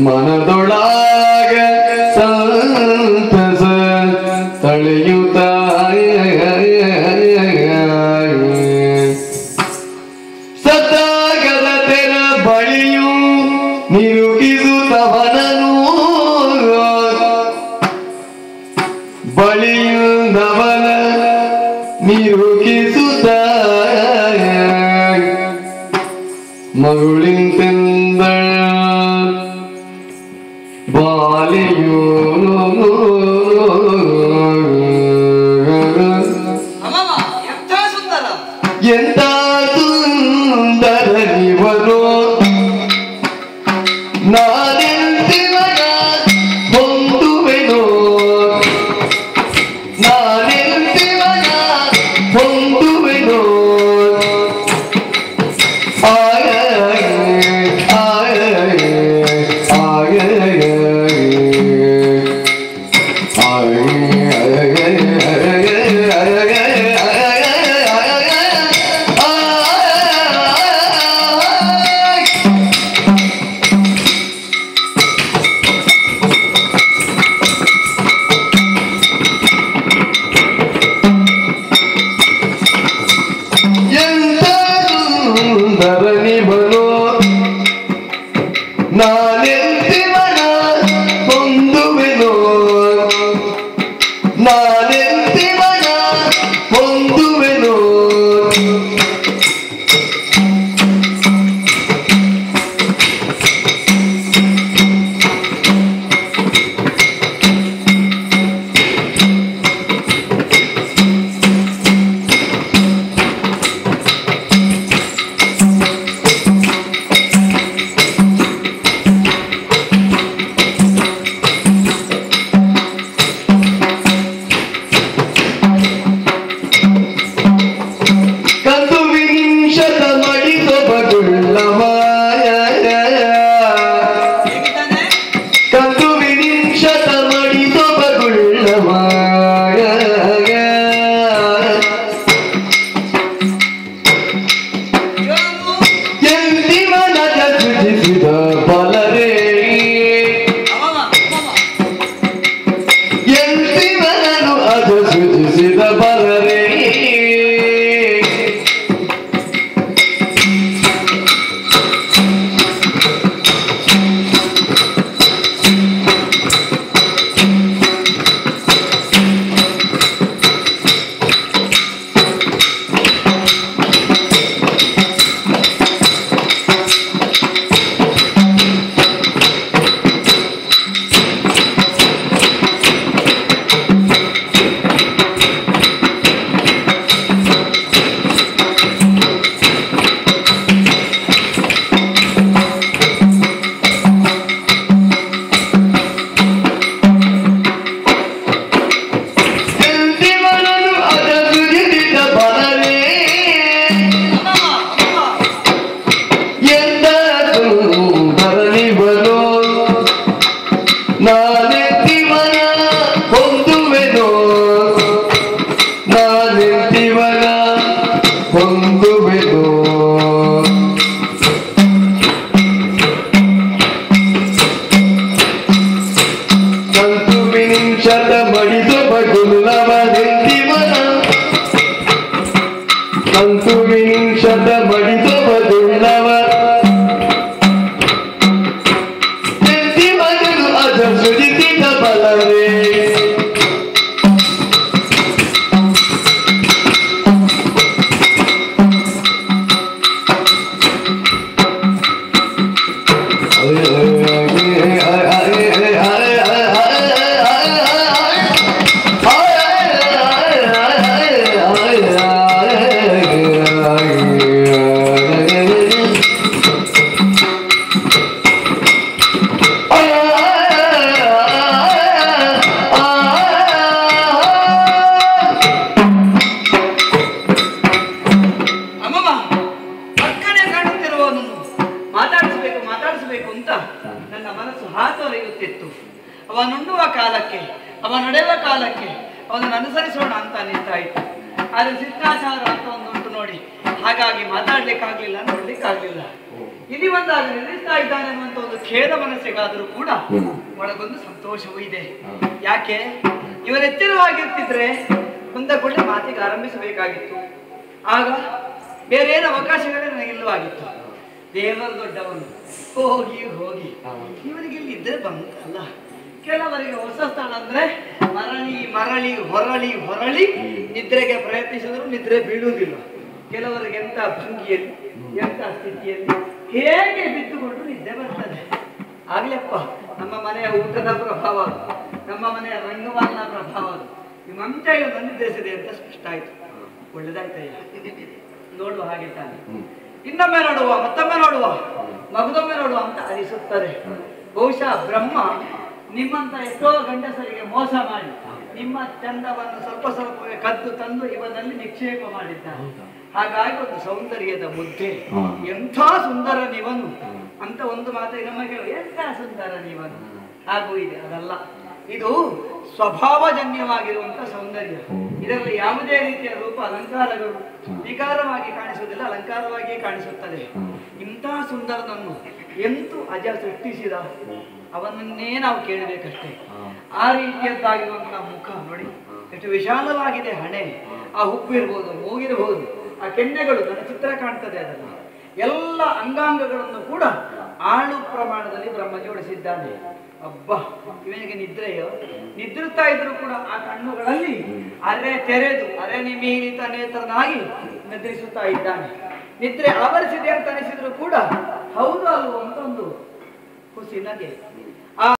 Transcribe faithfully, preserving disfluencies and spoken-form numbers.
ಮನದೊಳಗ ಸಂತಸ ತಳೆಯುತ್ತ ಸತ್ತಾಗದ ತೆರ ಬಳಿಯು ನಿರುಗಿಸುತ್ತವನನು ಬಳಿಯುಂದವನ ನಿರುಗಿಸುತ್ತ ಮರುಳಿಂತೆಂದ ಬಾಲಿಯು ಎಂತ ಸುಂದರ ಇವನು ನಾನೆಂತಿವನ ಹೊಂದುವೆನೋ ನಾನೆಂತಿವನ ಹೊಂದುವೆನೋ ಆಯ ಆಯ ಆಯ ನಾನೆಂತಿವನ ಹೊಂದುವೆನೋ ನಾನೆಂತಿವನ ಹೊಂದುವೆನೋ ನಾನೆಂತಿವನ ಹೊಂದುವೆನೋ ನಾನೆಂತಿವನ ಹೊಂದುವೆನೋ ಕಂತು ವಿನಿಂಶದ ಮಡಿದು ಬಗುಲ್ಲವನೆಂತಿವನ ಕಂತು ವಿನಿಂಶದ ಮಡಿದು ಬಗುಲ್ಲವ ಸುಜಿತ ಬಲವೇ ಅವನುಂಡುವ ಕಾಲಕ್ಕೆ ಅವ ನಡೆಯುವ ಕಾಲಕ್ಕೆ ಅವನನ್ನು ಅನುಸರಿಸೋಣ ಅಂತ ನಿಂತಾಯಿತು. ಆದರೆ ಶಿಷ್ಟಾಚಾರ ಅಂತ ಒಂದು ಉಂಟು ನೋಡಿ, ಹಾಗಾಗಿ ಮಾತಾಡ್ಲಿಕ್ಕಾಗ್ಲಿಲ್ಲ, ನೋಡ್ಲಿಕ್ಕಾಗ್ಲಿಲ್ಲ. ಇಲ್ಲಿ ಬಂದಾಗ ನಿಲ್ಲಿಸ್ತಾ ಇದ್ದಾನೆ ಅನ್ನುವಂತ ಒಂದು ಖೇದ ಮನಸ್ಸಿಗಾದರೂ ಕೂಡ ಒಳಗೊಂದು ಸಂತೋಷವೂ ಇದೆ. ಯಾಕೆ ಇವರ ಎಚ್ಚರವಾಗಿರ್ತಿದ್ರೆ ಮುಂದೆ ಕೊಳ್ಳೆ ಮಾತಿಗೆ ಆರಂಭಿಸಬೇಕಾಗಿತ್ತು. ಆಗ ಬೇರೇನು ಅವಕಾಶಗಳೇ ನನಗಿಲ್ಲವಾಗಿತ್ತು. ದೇವರು ದೊಡ್ಡವನು, ಹೋಗಿ ಹೋಗಿ ಇವರಿಗೆ ಇಲ್ಲಿ ಇದ್ರೆ ಬಂತಲ್ಲ. ಕೆಲವರಿಗೆ ಹೊಸ ಸ್ಥಳ ಅಂದ್ರೆ ಮರಳಿ ಮರಳಿ ಹೊರಳಿ ಹೊರಳಿ ನಿದ್ರೆಗೆ ಪ್ರಯತ್ನಿಸಿದ್ರು ನಿದ್ರೆ ಬೀಳುವುದಿಲ್ಲ. ಕೆಲವರಿಗೆ ಎಂತ ಭಂಗಿಯಲ್ಲಿ ಎಂತ ಸ್ಥಿತಿಯಲ್ಲಿ ಹೇಗೆ ಬಿದ್ದುಕೊಂಡು ನಿದ್ದೆ ಬರ್ತದೆ. ಆಗ್ಲಪ್ಪ ನಮ್ಮ ಮನೆಯ ಊಟದ ಪ್ರಭಾವ, ನಮ್ಮ ಮನೆಯ ರಂಗವಾಲನ ಪ್ರಭಾವ, ಈ ಮಂಚ ಬಂದಿದ್ದೇಸಿದೆ ಅಂತ ಸ್ಪಷ್ಟ ಆಯ್ತು. ಒಳ್ಳೆದಾಯ್ತಯ್ಯ, ನೋಡುವ ಹಾಗೆ ತಾನೆ. ಇನ್ನೊಮ್ಮೆ ನೋಡುವ, ಮತ್ತೊಮ್ಮೆ ನೋಡುವ, ಮಗದೊಮ್ಮೆ ನೋಡುವ ಅಂತ ಅನಿಸುತ್ತದೆ. ಬಹುಶಃ ಬ್ರಹ್ಮ ನಿಮ್ಮಂತ ಎಷ್ಟೋ ಗಂಡಸರಿಗೆ ಮೋಸ ಮಾಡಿ ನಿಮ್ಮ ಚಂದವನ್ನು ಸ್ವಲ್ಪ ಸ್ವಲ್ಪವೇ ಕದ್ದು ತಂದು ಇವನಲ್ಲಿ ನಿಕ್ಷೇಪ ಮಾಡಿದ್ದಾನೆ. ಹಾಗಾಗಿ ಒಂದು ಸೌಂದರ್ಯದ ಮುದ್ದೆ, ಎಂಥ ಸುಂದರ ನೀವನು ಅಂತ ಒಂದು ಮಾತು ನಮಗೆ, ಎಂಥ ಸುಂದರ ನೀವನು ಹಾಗೂ ಇದೆ. ಅದಲ್ಲ, ಇದು ಸ್ವಭಾವಜನ್ಯವಾಗಿರುವಂತ ಸೌಂದರ್ಯ. ಇದರಲ್ಲಿ ಯಾವುದೇ ರೀತಿಯ ರೂಪ ಅಲಂಕಾರಗಳು ವಿಕಾರವಾಗಿ ಕಾಣಿಸುವುದಿಲ್ಲ, ಅಲಂಕಾರವಾಗಿಯೇ ಕಾಣಿಸುತ್ತದೆ. ಇಂತಹ ಸುಂದರನನ್ನು ಎಂತೂ ಅಜ ಸೃಷ್ಟಿಸಿದ ಅವನನ್ನೇ ನಾವು ಕೇಳಬೇಕಷ್ಟೇ. ಆ ರೀತಿಯದ್ದಾಗಿರುವಂತಹ ಮುಖ ನೋಡಿ, ಎಷ್ಟು ವಿಶಾಲವಾಗಿದೆ ಹಣೆ, ಆ ಹುಬ್ಬಿರ್ಬೋದು, ಮೂಗಿರ್ಬೋದು, ಆ ಕೆನ್ನೆಗಳು, ನನ್ನ ಚಿತ್ರ ಕಾಣ್ತದೆ ಅದನ್ನು, ಎಲ್ಲ ಅಂಗಾಂಗಗಳನ್ನು ಕೂಡ ಆಳು ಪ್ರಮಾಣದಲ್ಲಿ ಬ್ರಹ್ಮ ಜೋಡಿಸಿದ್ದಾನೆ. ಅಬ್ಬ, ಇವನಿಗೆ ನಿದ್ರೆಯೋ ನಿದ್ರಿಸ್ತಾ ಇದ್ರು ಕೂಡ ಆ ಕಣ್ಣುಗಳಲ್ಲಿ ಅರೆ ತೆರೆದು ಅರೆ ನಿಮೀಲಿತ ನೇತ್ರನಾಗಿ ನಿದ್ರಿಸುತ್ತಾ ಇದ್ದಾನೆ. ನಿದ್ರೆ ಆವರಿಸಿದೆ ಅಂತ ಅನಿಸಿದ್ರು ಕೂಡ ಹೌದು ಅಲ್ವೋ ಅಂತ ಒಂದು ಖುಷಿ ನಗೆ.